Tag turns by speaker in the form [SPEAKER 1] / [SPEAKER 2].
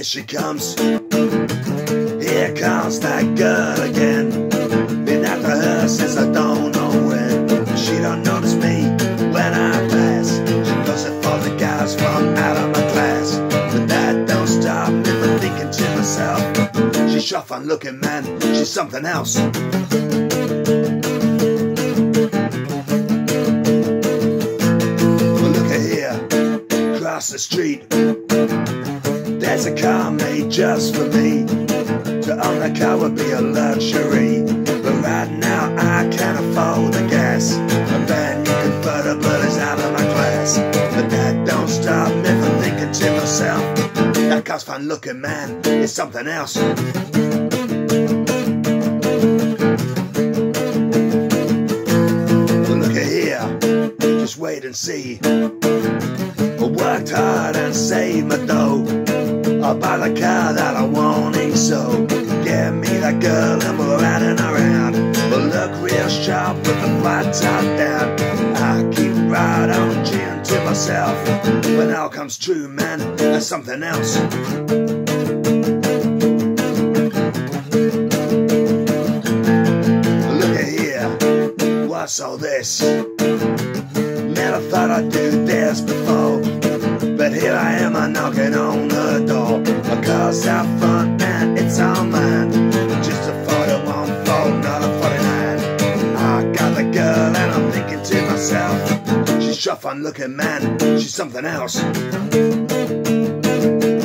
[SPEAKER 1] she comes. Here comes that girl again. Been after her since I don't know when. She don't notice me when I pass. She goes and for the guys from out of my class. But that don't stop me from thinking to myself, she's sure fun looking, man, she's something else. Well, look at here, across the street, there's a car made just for me. To own a car would be a luxury, but right now I can't afford the gas. A brand new convertible is out of my class. But that don't stop me from thinking to myself, that car's fine looking, man, it's something else. Well, look at here, just wait and see. I worked hard and saved my dough. I'll buy the car that I want, so get me that girl and we're riding around. We'll look real sharp with the flat top down. I keep right on cheering to myself. When all comes true, man, that's something else. Look at here, what's all this? Never thought I'd do this before, but here I am, I'm knocking on the door. My car's out front and it's all mine. Just a 41 Ford, not a 49. I got the girl and I'm thinking to myself, she's sure fun looking, man, she's something else.